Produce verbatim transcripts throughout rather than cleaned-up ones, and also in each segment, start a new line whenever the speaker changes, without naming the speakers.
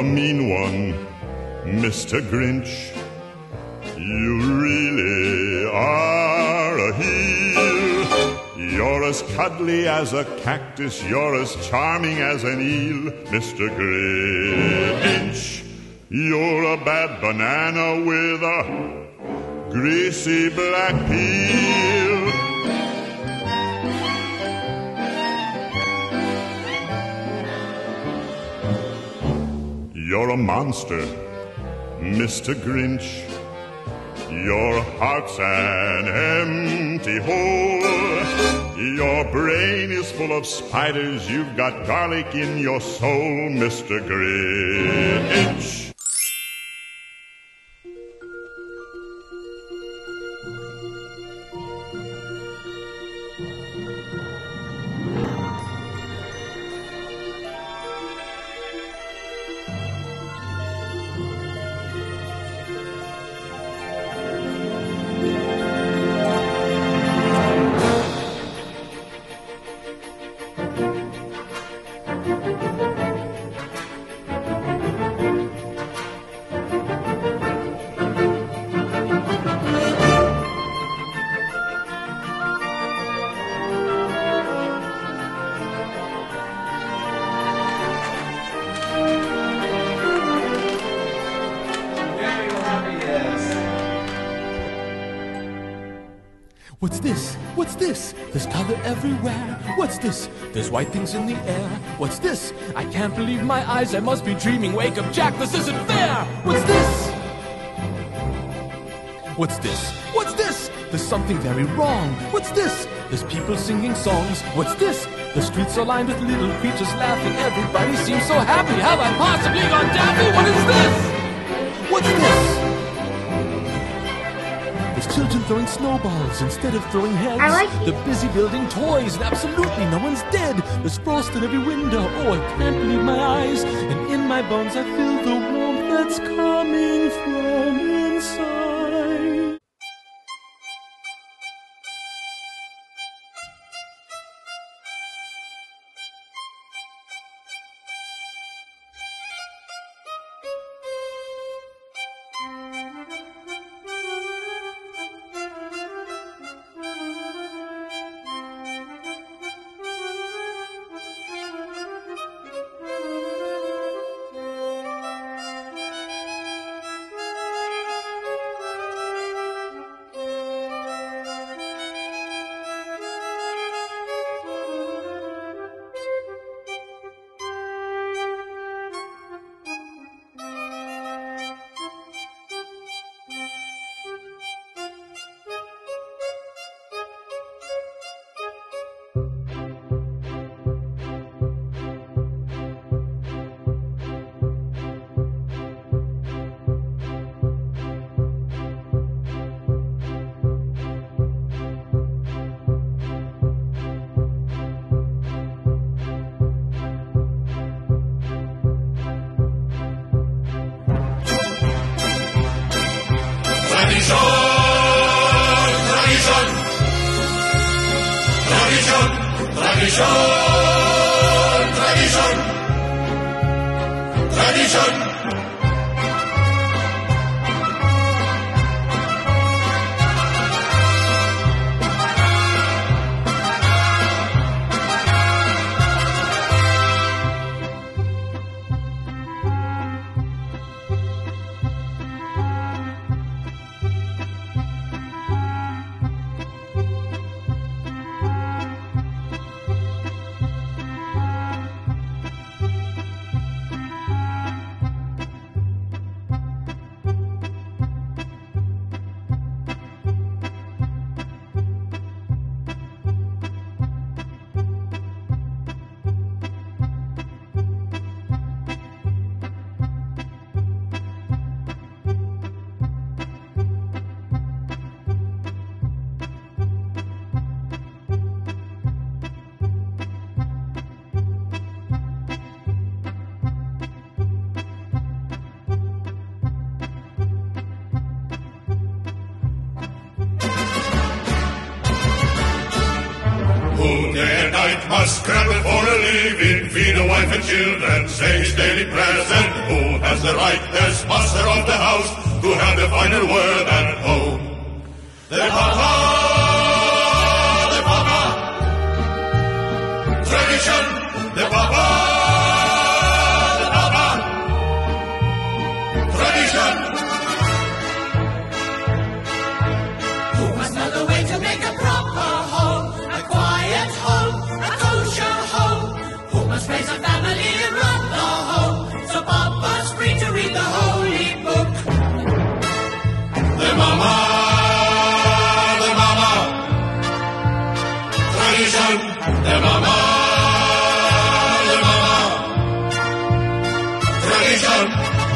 a mean one, Mister Grinch. You really are a heel. You're as cuddly as a cactus, you're as charming as an eel, Mister Grinch. You're a bad banana with a greasy black peel. You're a monster, Mister Grinch. Your heart's an empty hole. Your brain is full of spiders. You've got garlic in your soul, Mister Grinch.
What's this? What's this? There's color everywhere. What's this? There's white things in the air. What's this? I can't believe my eyes. I must be dreaming. Wake up, Jack. This isn't fair. What's this? What's this? What's this? There's something very wrong. What's this? There's people singing songs. What's this? The streets are lined with little creatures laughing. Everybody seems so happy. Have I possibly gone daffy? What is this? What's this? Children throwing snowballs instead of throwing heads.
I like
They're busy building toys and absolutely no one's dead. There's frost in every window. Oh, I can't believe my eyes. And in my bones I feel the warmth that's coming from inside.
Tradition, tradition, tradition.
who day and night must scramble for a living, feed a wife and children, say his daily prayers, and who has the right as master of the house to have the final word at home. The Papa, the Papa, tradition, the Papa, the Papa, tradition.
Who must know the way to make a proper home, a quiet home, a kosher home? Who must raise a family and run the home, so Papa's free to read the holy book?
The Mama, the Mama, tradition, the Mama, the Mama, tradition.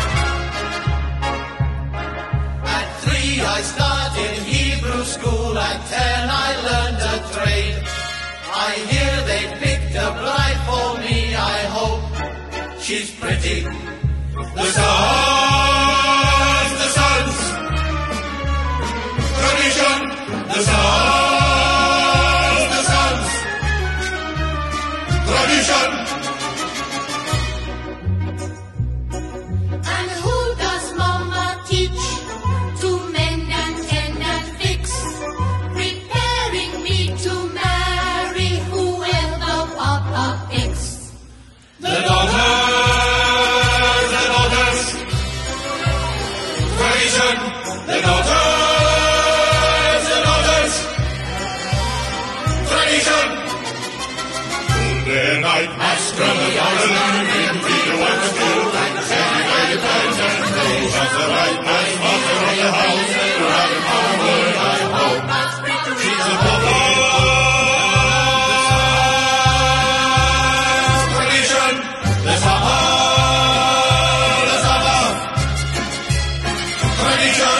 At three I started Hebrew school, at ten I learned a trade. I hear they picked a bride for me, I hope she's pretty.
The sons, the sons, tradition, the sons, the sons, tradition.
And who does Mama teach to mend and tend and fix, preparing me to marry whoever Papa picks?
The daughters, the daughters, tradition, the daughters, the daughters, tradition. Day and night must scramble for a living, feed the wife and children, say the daily prayers, and who has the right as master of the house to have the final word, I hope. She's a Papa. Tradition, the Saba, the Saba, tradition.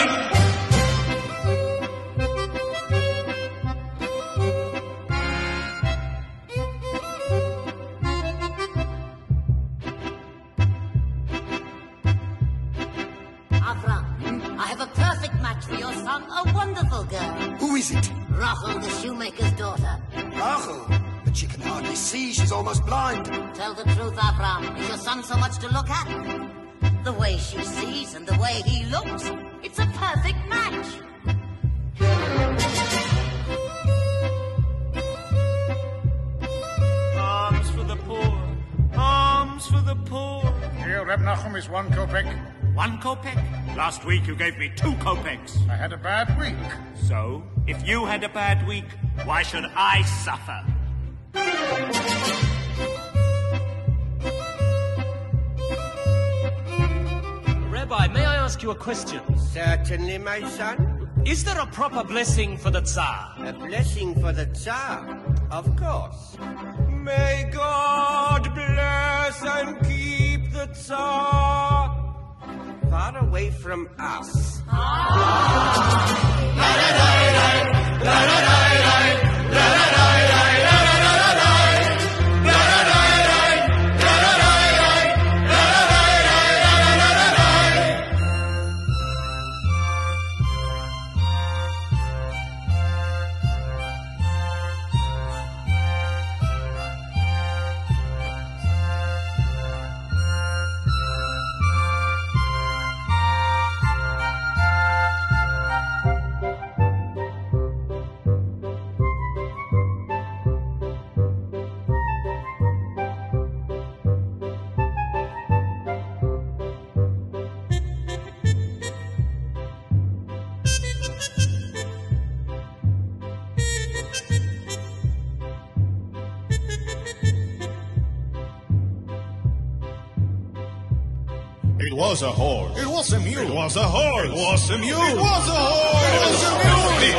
Avram, I have a perfect match for your son, a wonderful girl.
Who is it?
Rachel, the shoemaker's daughter.
Rachel. But she can hardly see. She's almost blind.
Tell the truth, Avram. Is your son so much to look at? The way she sees and the way he looks, it's a perfect match.
Alms for the poor, alms for the poor.
Here, Reb Nachum is one kopeck.
One kopeck? Last week you gave me two kopecks.
I had a bad week.
So, if you had a bad week, why should I suffer?
Rabbi, may I ask you a question?
Certainly, my son.
Is there a proper blessing for the Tsar?
A blessing for the Tsar? Of course. May God bless and keep the Tsar far away from us.
It was a horse.
It was a mule.
It was a horse.
It was a mule.
It was a horse.
It was a mule.
The